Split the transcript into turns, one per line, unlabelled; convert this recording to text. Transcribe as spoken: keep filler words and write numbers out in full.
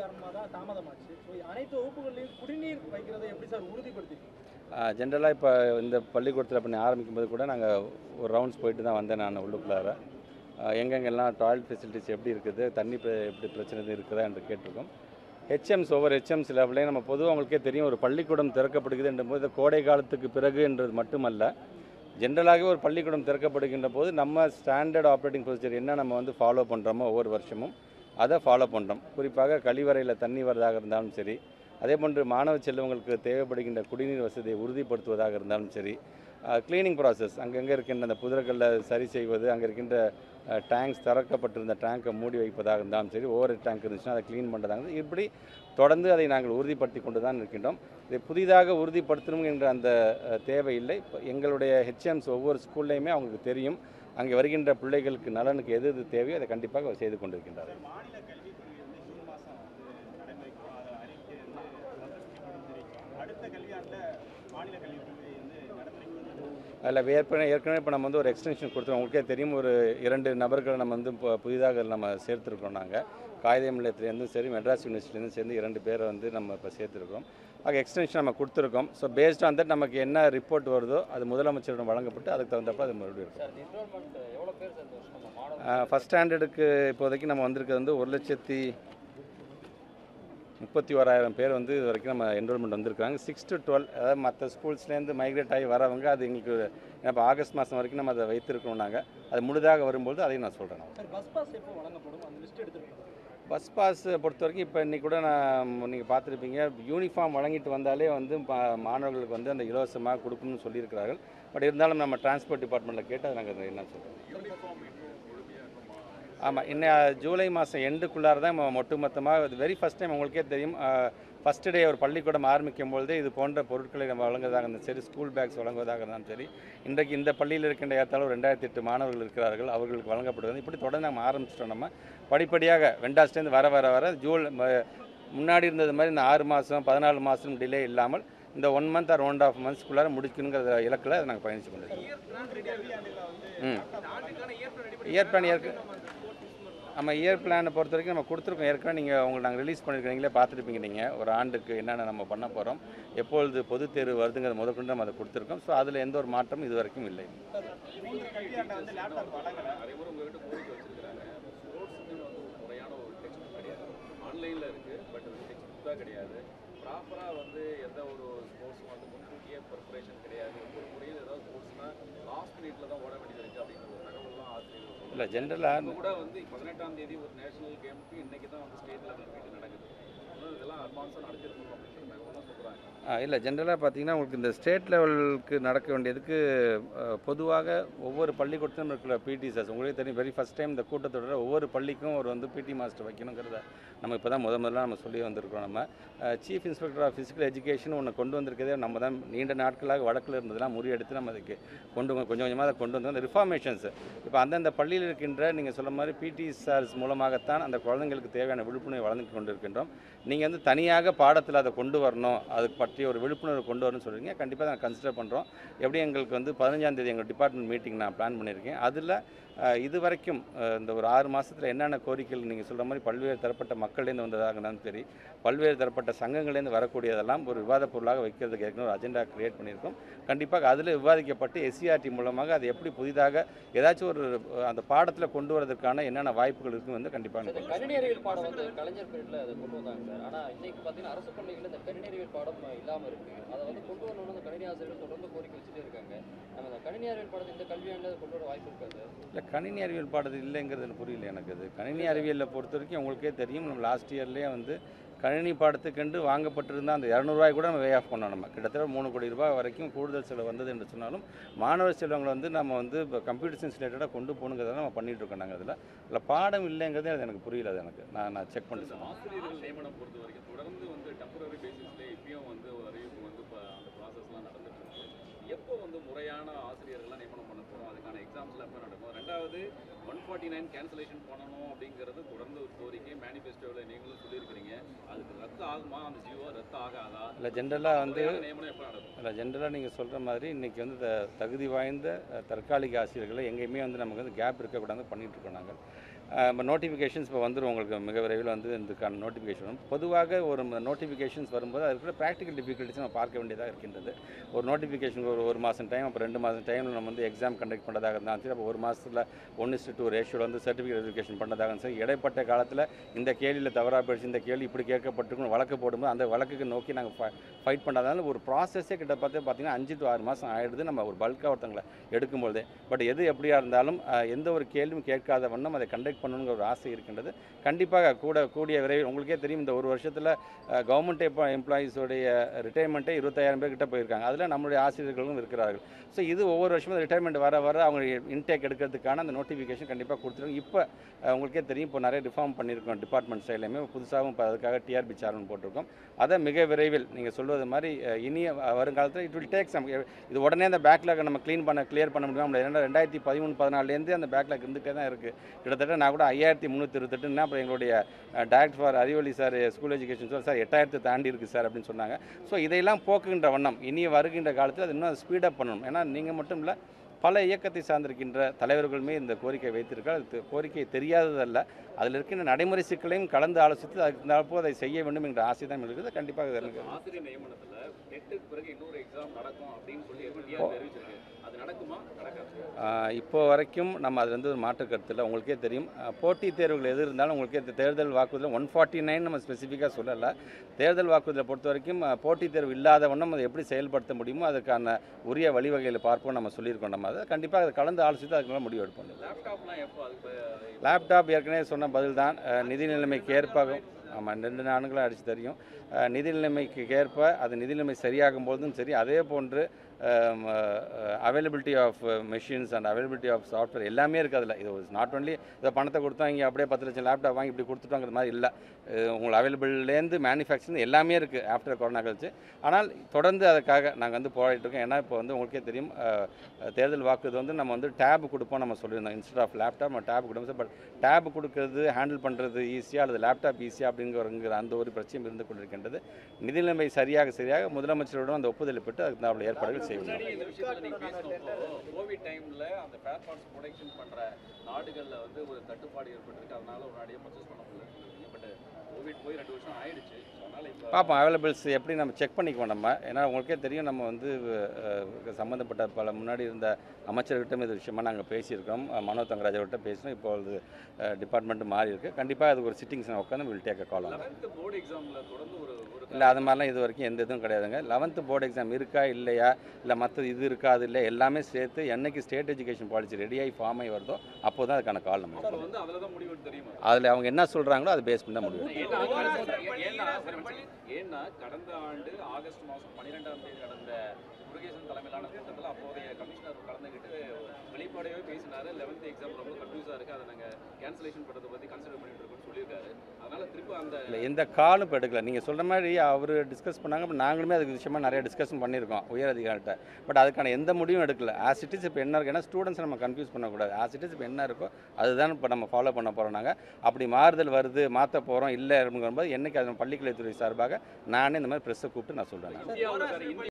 காரணமாக தான் தாமதமாச்சு. ஸோ அனைத்து வகுப்புகள்லையும் குடிநீர் வைக்கிறதை எப்படி சார் உறுதிப்படுத்திருக்கீங்க?
ஜென்ரலாக இப்போ இந்த பள்ளிக்கூடத்தில் பண்ணி ஆரம்பிக்கும்போது கூட நாங்கள் ஒரு ரவுண்ட்ஸ் போயிட்டு தான் வந்தேன் நான் உள்ளுக்குள்ளார. எங்கெங்கெல்லாம் டாய்லெட் ஃபெசிலிட்டிஸ் எப்படி இருக்குது, தண்ணி எப்படி பிரச்சனை இருக்குதா என்று கேட்டிருக்கோம். ஹெச்எம்ஸ் ஒவ்வொரு ஹெச்எம்ஸ் லெவலையும் நம்ம பொதுவாக அவங்களுக்கே தெரியும், ஒரு பள்ளிக்கூடம் திறக்கப்படுகிறது போது கோடை காலத்துக்கு பிறகு என்றது மட்டுமல்ல, ஜென்ரலாகவே ஒரு பள்ளிக்கூடம் திறக்கப்படுகின்ற போது நம்ம ஸ்டாண்டர்ட் ஆப்ரேட்டிங் ப்ரொசீஜர் என்ன நம்ம வந்து ஃபாலோ பண்ணுறோமோ ஒவ்வொரு வருஷமும் அதை ஃபாலோ பண்ணுறோம். குறிப்பாக கழிவறையில் தண்ணி வரதாக இருந்தாலும் சரி, அதே போன்று மாணவ செல்வங்களுக்கு தேவைப்படுகின்ற குடிநீர் வசதியை உறுதிப்படுத்துவதாக இருந்தாலும் சரி, க்ளீனிங் ப்ராசஸ் அங்கங்கே இருக்கின்ற அந்த புதர்களில் சரி செய்வது, அங்கே இருக்கின்ற டேங்க்ஸ் திறக்கப்பட்டிருந்த டேங்கை மூடி வைப்பதாக இருந்தாலும் சரி, ஓவர் டேங்க் இருந்துச்சுன்னா அதை க்ளீன் பண்ணுறதாக இப்படி தொடர்ந்து அதை நாங்கள் உறுதிப்படுத்தி கொண்டு தான் இருக்கின்றோம். இதை புதிதாக உறுதிப்படுத்தணும் என்ற அந்த தேவையில்லை. இப்போ எங்களுடைய ஹெச்எம்ஸ் ஒவ்வொரு ஸ்கூல்லையுமே அவங்களுக்கு தெரியும், அங்கே வருகின்ற பிள்ளைகளுக்கு நலனுக்கு எது எது தேவையோ அதை கண்டிப்பாக செய்து கொண்டிருக்கின்றார்கள். அதில் ஏற்கனவே ஏற்கனவே இப்போ நம்ம வந்து ஒரு எக்ஸ்டென்ஷன் கொடுத்துருவோம். உங்களுக்கே தெரியும், ஒரு இரண்டு நபர்களை நம்ம வந்து இப்போ புதிதாக நம்ம சேர்த்துருக்கோம். நாங்கள் காகிதம் நிலையத்துலேருந்தும் சரி, மெட்ராஸ் யூனிவர்சிட்டிலேருந்து சேர்ந்து இரண்டு பேரை வந்து நம்ம இப்போ சேர்த்துருக்கோம். ஆக எக்ஸ்டென்ஷன் நம்ம கொடுத்துருக்கோம். ஸோ பேஸ்ட் ஆன் தட் நமக்கு என்ன ரிப்போர்ட் வருதோ அது முதலமைச்சரிடம் வழங்கப்பட்டு அதுக்கு தகுந்தப்போ அது மறுபடியும் இருக்கும். ஃபஸ்ட் ஸ்டாண்டர்டுக்கு இப்போதைக்கு நம்ம வந்திருக்கிறது வந்து ஒரு லட்சத்தி முப்பத்தி ஓராயிரம் பேர் வந்து இது வரைக்கும் நம்ம என்ரோல்மெண்ட் வந்திருக்காங்க. சிக்ஸ் டு டுவெல் அதாவது மற்ற ஸ்கூல்ஸ்லேருந்து மைக்ரேட் ஆகி வரவங்க அது எங்களுக்கு இப்போ ஆகஸ்ட் மாதம் வரைக்கும் நம்ம அதை வைத்திருக்கோம். நாங்கள் அது முழுதாக வரும்போது அதையும் நான் சொல்கிறேன். பஸ் பாஸ் பொறுத்த வரைக்கும் இப்போ இன்றைக்கி கூட நான் நீங்கள் பார்த்துருப்பீங்க, யூனிஃபார்ம் வழங்கிட்டு வந்தாலே வந்து மாணவர்களுக்கு வந்து அந்த இலவசமாக கொடுக்கணும்னு சொல்லியிருக்கிறார்கள். பட் இருந்தாலும் நம்ம டிரான்ஸ்போர்ட் டிபார்ட்மெண்ட்டில் கேட்டு அதை நாங்கள் என்ன சொல்கிறோம். ஆமாம், இன்னும் ஜூலை மாதம் எண்டுக்குள்ளார தான் ஒட்டுமொத்தமாக வெரி ஃபஸ்ட் டைம் உங்களுக்கே தெரியும், ஃபஸ்ட்டு டே ஒரு பள்ளிக்கூடம் ஆரம்பிக்கும் பொழுது இது போன்ற பொருட்களை நம்ம வழங்குவதாக இருந்தாலும் சரி, ஸ்கூல் பேக்ஸ் வழங்குவதாக இருந்தாலும் சரி, இன்றைக்கு இந்த பள்ளியில் இருக்கின்ற ஏற்றாலும் ரெண்டாயிரத்தி எட்டு மாணவர்கள் இருக்கிறார்கள், அவர்களுக்கு வழங்கப்படுவது இப்படி தொடர்ந்து நம்ம ஆரம்பிச்சிட்டோம். நம்ம படிப்படியாக வெண்டாஸ்டேருந்து வர வர வர ஜூல் முன்னாடி இருந்தது மாதிரி இந்த ஆறு மாதம் பதினாலு மாதம் டிலே இல்லாமல் இந்த one month or one of மந்த்ஸ்க்குள்ளார முடிக்கணுங்கிற இலக்கில் அதை நாங்கள் பயணிச்சு கொண்டிருக்கோம். ம் இயர் பிளான் ஏற்க நம்ம இயர் பிளானை பொறுத்த வரைக்கும் நம்ம கொடுத்துருக்கோம். ஏற்கனவே நீங்கள் உங்களுக்கு நாங்கள் ரிலீஸ் பண்ணியிருக்கீங்களே பார்த்துருப்பீங்க. நீங்கள் ஒரு ஆண்டுக்கு என்னென்ன நம்ம பண்ண போகிறோம், எப்பொழுது பொதுத் தேர்வு வருதுங்கிற முதற்கொண்டு நம்ம அதை கொடுத்துருக்கோம். ஸோ அதில் எந்த ஒரு மாற்றமும் இது வரைக்கும் இல்லை.
கிடையாது, ப்ராப்பராக வந்து எந்த ஒரு ஸ்போர்ட்ஸும் வந்து முன்கூட்டியே ப்ரிப்பரேஷன் கிடையாது. ஒரு முறையில் ஏதாவது ஸ்போர்ட்ஸ்னால் லாஸ்ட் மினிட்ல தான் ஓட வேண்டியது இருக்குது அப்படிங்கிற ஒரு தகவலாம் ஆசிரியர்கள்
இல்லை. ஜென்ரலாக
கூட வந்து பதினெட்டாம் தேதி ஒரு நேஷனல் கேமுக்கு இன்றைக்கி தான் வந்து ஸ்டேட் லெவல் மீட் நடக்குது. இதெல்லாம் அட்வான்ஸாக நடத்திருக்கணும் அப்படின்னு தகவலாம் சொல்கிறாங்க.
இல்லை, ஜென்ரலாக பார்த்தீங்கன்னா உங்களுக்கு இந்த ஸ்டேட் லெவலுக்கு நடக்க வேண்டியதுக்கு பொதுவாக ஒவ்வொரு பள்ளிக்கூடத்திலும் இருக்கிற பிடி சார்ஸ் உங்களுக்கு தெரியும், வெரி ஃபஸ்ட் டைம் இந்த கூட்டத்தொடர ஒவ்வொரு பள்ளிக்கும் ஒரு வந்து பிடி மாஸ்டர் வைக்கணுங்கிறத நம்ம இப்போ தான் முத முதல்ல நம்ம சொல்லி வந்திருக்கிறோம். நம்ம chief inspector of physical education ஒன்று கொண்டு வந்திருக்கதே நம்ம தான் நீண்ட நாட்களாக வழக்கில் இருந்ததெல்லாம் முறியெடுத்து நம்ம அதுக்கு கொண்டு கொஞ்சம் கொஞ்சமாக அதை கொண்டு வந்து அந்த ரிஃபார்மேஷன்ஸ் இப்போ அந்தந்த பள்ளியில் இருக்கின்ற நீங்கள் சொல்ல மாதிரி பிடி சார்ஸ் மூலமாகத்தான் அந்த குழந்தைங்களுக்கு தேவையான விழிப்புணர்வை வளர்ந்து கொண்டு இருக்கின்றோம். நீங்கள் வந்து தனியாக பாடத்தில் அதை கொண்டு வரணும், அதுக்கு பற்றி ஒரு விழிப்புணர்வு கொண்டு வரணும்னு சொல்கிறீங்க. கண்டிப்பாக நான் கன்சிடர் பண்ணுறோம். எப்படி எங்களுக்கு வந்து பதினஞ்சாம் தேதி எங்கள் டிபார்ட்மெண்ட் மீட்டிங் நான் பிளான் பண்ணியிருக்கேன். அதில் இது வரைக்கும் இந்த ஒரு ஆறு மாதத்தில் என்னென்ன கோரிக்கைகள் நீங்கள் சொல்கிற மாதிரி பல்வேறு தரப்பட்ட மக்கள்லேருந்து வந்ததாக இருந்தாலும் சரி, பல்வேறு தரப்பட்ட சங்கங்கள்லேருந்து வரக்கூடியதெல்லாம் ஒரு விவாத பொருளாக வைக்கிறதுக்கு ஏற்கனவே ஒரு அஜெண்டா கிரியேட் பண்ணியிருக்கோம். கண்டிப்பாக அதில் விவாதிக்கப்பட்டு எஸ்சிஆர்டி மூலமாக அது எப்படி புதிதாக ஏதாச்சும் ஒரு அந்த பாடத்தில் கொண்டு வரதுக்கான என்னென்ன வாய்ப்புகள் இருக்குன்னு வந்து கண்டிப்பாக
கணினி அறிவியல் பாடம் வந்து கலைஞர் பீரியடில் அதை கொண்டு வந்தாங்க சார். ஆனால் இன்றைக்கு பார்த்தீங்கன்னா அரசு பள்ளிகளில் இந்த கணினி அறிவியல் பாடம் இல்லாமல் இருக்குது. அதை வந்து கொண்டு வரணும்னு அந்த கணினி ஆசிரியர்கள் தொடர்ந்து கோரிக்கை வச்சுட்டே இருக்காங்க. நம்ம அந்த கணினி அறிவியல் பாடத்தை இந்த கல்வியாண்டில் கொண்டு வர வாய்ப்பு இருக்காது.
இல்லை, கணினி அறிவியல் பாடத்து இல்லைங்கிறது புரியல எனக்கு. அது கணினி அறிவியலை பொறுத்த வரைக்கும் உங்களுக்கே தெரியும், நம்ம லாஸ்ட் இயர்லேயே வந்து கணினி பாடத்துக்கென்று வாங்கப்பட்டிருந்தால் அந்த இரநூறுவாய் கூட நம்ம வே ஆஃப் பண்ணோம். நம்ம கிட்டத்தட்ட மூணு கோடி ரூபாய் வரைக்கும் கூடுதல் செலவு வந்தது என்று சொன்னாலும் மாணவர் செல்வங்களை வந்து நம்ம வந்து இப்போ கம்ப்யூட்டர் சயின்ஸ் ரிலேட்டடாக கொண்டு போகணுங்கிறத நம்ம பண்ணிகிட்டு இருக்கோம். நாங்கள் அதில் இல்லை பாடம் இல்லைங்கிறது அது எனக்கு புரியல. அது எனக்கு நான் நான் செக் பண்ணி சொல்லுவேன்.
ஆசிரியர்கள் நியமனம் பொறுத்த வரைக்கும் தொடர்ந்து வந்து டெம்பரரி பேசிஸ்லேயே இப்பயும் வந்து ஒரு அறிவிப்பு வந்து இப்போ அந்த ப்ராசஸ்லாம் நடந்துட்டு இருக்கு. எப்போ வந்து முறையான ஆசிரியர்கள்லாம் நியமனம் பண்ண போகிறோம், அதுக்கான எக்ஸாம்ஸ்லாம் எப்போ நடக்கும்? ரெண்டாவது ஒன் ஃபார்ட்டி நைன் கேன்சலேஷன் பண்ணணும் அப்படிங்கிறது தொடர்ந்து ஒரு கோரிக்கை மேனிஃபெஸ்டோவில் நீங்களும் சொல்லியிருக்கிறீங்க. அதுக்கு ரத்து ஆகுமா, அந்த ஜீவோ ரத்து ஆகாதா?
இல்லை, ஜென்ரலாக வந்து
நியமனம் எப்போ நடக்கும்?
இல்லை, ஜென்ரலாக நீங்கள் சொல்கிற மாதிரி இன்றைக்கி வந்து த தகுதி வாய்ந்த தற்காலிக ஆசிரியர்களை எங்கேயுமே வந்து நமக்கு வந்து கேப் இருக்கக்கூடாது பண்ணிகிட்டு இருக்கோம். நாங்கள் நோட்டிஃபிகேஷன்ஸ் இப்போ வந்துடும் உங்களுக்கு மிக விரைவில் வந்து இதுக்கான நோட்டிஃபிகேஷன் வரும். பொதுவாக ஒரு நோட்டிஃபிகேஷன்ஸ் வரும்போது அதுக்குள்ள ப்ராக்டிக்கல் டிஃபிகல்ட்டிஸ் நம்ம பார்க்க வேண்டியதாக இருக்கின்றது. ஒரு நோட்டிஃபிகேஷன் ஒரு ஒரு மாதம் டைம், அப்போ ரெண்டு மாதம் டைமில் நம்ம வந்து எக்ஸாம் கண்டக்ட் பண்ணுறதாக இருந்தாலும் சரி, அப்போ ஒரு மாதத்தில் ஒன்று இஸ்டு டூ ரேஷியோவில் வந்து சர்டிஃபிகேட் வெரிஃபிகேஷன் பண்ணுறதாக இருந்தாலும் சரி, இடைப்பட்ட காலத்தில் இந்த கேள்வியில் தவறாக போயிடுச்சு, இந்த கேள்வி இப்படி கேட்கப்பட்டிருக்குன்னு வழக்கு போடும்போது அந்த வழக்குக்கு நோக்கி நாங்கள் ஃபைட் பண்ணாதனால ஒரு ப்ராசஸே கிட்ட பார்த்து பார்த்தீங்கன்னா அஞ்சு டு ஆறு மாதம் ஆகிடுது நம்ம ஒரு பல்காக ஒருத்தங்களை எடுக்கும்போதே. பட் எது எப்படியா இருந்தாலும் எந்த ஒரு கேள்வியும் கேட்காத வண்ணம் அதை கண்டக்ட் பண்ணணுங்கிற ஒரு ஆசை இருக்கின்றது. கண்டிப்பாக கூட கூடிய விரைவில் உங்களுக்கே தெரியும், இந்த ஒரு வருஷத்தில் கவர்மெண்ட் எம்ப்ளாயீஸோடைய ரிட்டைர்மெண்ட்டே இருபத்தாயிரம் பேர் கிட்ட போயிருக்காங்க. அதில் நம்மளுடைய ஆசிரியர்களும் இருக்கிறார்கள். ஸோ இது ஒவ்வொரு வருஷமும் ரிட்டைர்மெண்ட் வர வர அவங்க இன்டேக் எடுக்கிறதுக்கான அந்த நோட்டிஃபிகேஷன் கண்டிப்பாக கொடுத்துருங்க. இப்போ உங்களுக்கே தெரியும், இப்போ நிறைய ரிஃபார்ம் பண்ணியிருக்கோம் டிபார்ட்மெண்ட் சைட்லையுமே, புதுசாகவும் இப்போ அதுக்காக டிஆர்பி சார்னு போட்டிருக்கோம். அதை மிக விரைவில் நீங்கள் சொல்வது மாதிரி இனிய வருங்காலத்தில் இட் வில் டேக் சம், இது உடனே அந்த பேக்லாக் நம்ம க்ளீன் பண்ண கிளியர் பண்ண முடியும். ஏன்னா ரெண்டாயிரத்தி பதிமூணு பதினாலேருந்து அந்த பேக்லாக் இருந்துகிட்டே தான் இருக்குது. கிட்டத்தட்ட நான் கூட ஐயாயிரத்தி முந்நூற்றி இருபத்தெட்டுன்னா அப்புறம் எங்களுடைய டைரக்டர் ஃபார் அறிவொளி sir school education sir sir எட்டாயிரத்து தாண்டி இருக்குது சார் அப்படின்னு சொன்னாங்க. ஸோ இதையெல்லாம் போக்குகின்ற வண்ணம் இனி வருகின்ற காலத்தில் அது இன்னும் ஸ்பீடப் பண்ணணும். ஏன்னா நீங்கள் மட்டும் இல்லை, பல இயக்கத்தை சார்ந்திருக்கின்ற தலைவர்களுமே இந்த கோரிக்கை வைத்திருக்கார். அது கோரிக்கை தெரியாததல்ல, அதில் இருக்கின்ற நடைமுறை சிக்கலையும் கலந்து ஆலோசித்து அதுக்கு தகுந்தாற்போல் அதை செய்ய வேண்டும் என்ற ஆசை தான் இருக்குது. கண்டிப்பாக
ஆசிரியர் நியமனத்தில் டெட்டுக்கு பிறகு இன்னொரு எக்ஸாம் நடக்கும் அப்படின்னு சொல்லி தெரிவிச்சிருக்கு. அது நடக்குமா நடக்காது?
இப்போ வரைக்கும் நம்ம அது வந்து ஒரு மாற்று கருத்து இல்லை. உங்களுக்கே தெரியும், போட்டித் தேர்வுகள் எது இருந்தாலும் உங்களுக்கே தேர்தல் வாக்குறுதியில் ஒன் ஃபார்ட்டி நைன் நம்ம ஸ்பெசிஃபிக்காக சொல்லலை. தேர்தல் வாக்குறுதியில் பொறுத்த வரைக்கும் போட்டித் தேர்வு இல்லாத வண்ணம் அதை எப்படி செயல்படுத்த முடியுமோ அதுக்கான உரிய வழிவகைகளை பார்ப்போம் நம்ம சொல்லியிருக்கோம். நம்ம அதை கண்டிப்பாக அதை கலந்து ஆலோசித்து அதுக்கு மேலே முடிவு எடுப்போம்.
லேப்டாப்லாம் எப்போ? அதுக்கு
லேப்டாப் ஏற்கனவே சொன்ன பதில் தான். நிதி நிலைமைக்கு ஏற்பாகும். ஆமாம், ரெண்டு நாடுகளும் அடித்து தெரியும். நிதி நிலைமைக்கு ஏற்ப அது நிதி நிலைமை சரியாகும் போதும் சரி, அதே போன்று availability of machines and availability of software எல்லாமே இருக்குது அதில். இது நாட் ஒன்லி இதை பணத்தை கொடுத்தா இங்கே அப்படியே பத்து லட்சம் லேப்டாப் வாங்கி இப்படி கொடுத்துட்டோங்கிற மாதிரி இல்லை. உங்களுக்கு அவைலபிள்லேருந்து மேனுஃபேக்சரிங் எல்லாமே இருக்குது ஆஃப்டர் கொரோனா கழிச்சு. ஆனால் தொடர்ந்து அதுக்காக நாங்கள் வந்து போராடிட்டு இருக்கோம். ஏன்னா இப்போ வந்து உங்களுக்கே தெரியும், தேர்தல் வாக்குறது வந்து நம்ம வந்து டேப் கொடுப்போம் நம்ம சொல்லியிருந்தோம். இன்ஸ்டெட் ஆஃப் லேப்டாப் நம்ம டேப் கொடுப்போம். பட் டேப் கொடுக்கறது ஹேண்டில் பண்ணுறது ஈஸியாக அல்லது லேப்டாப் ஈஸியாக அப்படிங்கிற அந்த ஒரு பிரச்சனையும் இருந்து கொண்டிருக்கின்றது. நிதி நிலைமை சரியாக சரியாக முதலமைச்சரோடும் அந்த ஒப்புதலை பெற்று அதுக்கு நம்மளுடைய ஏற்பாடுகள் செய்யணும்.
கோவிட் டைம்ல அந்த ஸ்பேர் பார்ட்ஸ் ப்ரொடக்ஷன் பண்ற நாடுகள்ல வந்து ஒரு தட்டுப்பாடு ஏற்பட்டிருக்கு. அதனால ஒரு நாளையே பர்ச்சேஸ் பண்ண முடியல. பட் கோவிட் போய் ரெண்டு வருஷம் ஆயிடுச்சு.
பார்ப்போம் அவைலபிள்ஸ் எப்படி நம்ம செக் பண்ணிக்குவோம் நம்ம. ஏன்னா உங்களுக்கே தெரியும், நம்ம வந்து சம்மந்தப்பட்ட பல முன்னாடி இருந்த அமைச்சர்கிட்டும் இது விஷயமா நாங்கள் பேசியிருக்கோம். மனோ தங்கராஜர்கிட்ட பேசினோம். இப்பொழுது டிபார்ட்மெண்ட்டு மாறி இருக்குது. கண்டிப்பாக அதுக்கு ஒரு சிட்டிங்ஸ் உட்காந்து will take a call.
Board எக்ஸாமில் தொடர்ந்து ஒரு
இல்லை அது மாதிரிலாம் இது வரைக்கும் எந்த இதுவும் கிடையாதுங்க. லெவன்த்து போர்டு எக்ஸாம் இருக்கா இல்லையா, இல்லை மற்றது இது இருக்கா அது இல்லை, எல்லாமே சேர்த்து என்னைக்கு ஸ்டேட் எஜுகேஷன் பாலிசி ரெடியாகி ஃபார்ம் ஆகி வருதோ அப்போ தான் அதுக்கான கால் நம்ம. அதில் அவங்க என்ன சொல்கிறாங்களோ அதை பேஸ் பண்ணி தான் முடியும்.
ஏன்னா கடந்த ஆண்டு ஆகஸ்ட் மாதம் பன்னிரெண்டாம் தேதி நடந்த முருகேசன் தலைமையிலான கூட்டத்தில் அப்போதைய கமிஷனர் கலந்துக்கிட்டு வெளிப்படையாகவே பேசினாரு. லெவன்த் எக்ஸாம் ரொம்ப கன்ஃபியூஸாக இருக்குது, அதை நாங்கள் கேன்சலேஷன் பண்ணுறதை பற்றி கன்சிடர் பண்ணிட்டு இருக்கோம்னு சொல்லியிருக்காரு. அதனால் திரும்ப அந்த
இல்லை எந்த காலும் இப்போ எடுக்கல. நீங்கள் சொல்கிற மாதிரி அவர் டிஸ்கஸ் பண்ணாங்க. இப்போ நாங்களுமே அதுக்கு விஷயமா நிறைய டிஸ்கஷன் பண்ணியிருக்கோம் உயர் அதிகாரிகிட்ட. பட் அதுக்கான எந்த முடிவும் எடுக்கல. ஆஸ் இட் இஸ் இப்போ என்ன இருக்குது, ஏன்னா ஸ்டூடெண்ட்ஸ் நம்ம கன்ஃபியூஸ் பண்ணக்கூடாது. ஆஸ் இட் இஸ் இப்போ என்ன இருக்கோ அதுதான் இப்போ நம்ம ஃபாலோ பண்ண போகிறோம். நாங்கள் அப்படி மாறுதல் வருது மாற்ற போகிறோம் இல்லை அப்படிங்கும்போது என்றைக்கு அது பள்ளிக்கல்வித்துறை சார்பாக நானே இந்த மாதிரி ப்ரெஸ்ஸை கூப்பிட்டு நான் சொல்கிறேன்.